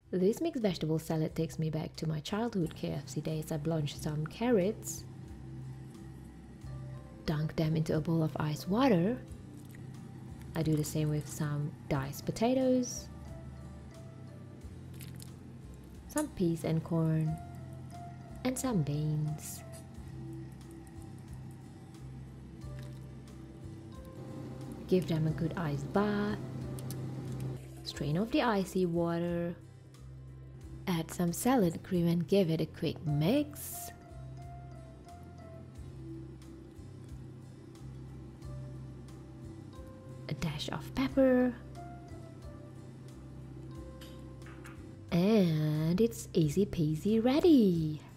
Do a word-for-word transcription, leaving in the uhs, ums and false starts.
This mixed vegetable salad takes me back to my childhood K F C days. I blanched some carrots, dunk them into a bowl of ice water. I do the same with some diced potatoes, some peas and corn, and some beans. Give them a good ice bath. Strain off the icy water. Add some salad cream and give it a quick mix. A dash of pepper. And it's easy peasy ready.